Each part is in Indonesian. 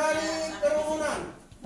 menghindari kerumunan.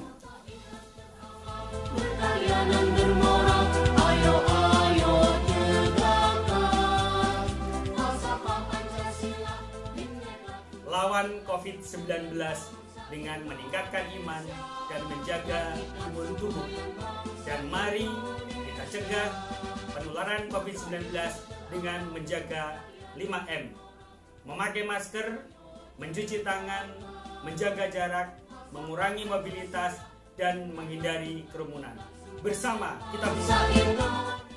Lawan COVID-19 dengan meningkatkan iman dan menjaga imun tubuh. Dan mari kita cegah penularan COVID-19 dengan menjaga 5M. Memakai masker, mencuci tangan, menjaga jarak, mengurangi mobilitas, dan menghindari kerumunan. Bersama kita bisa.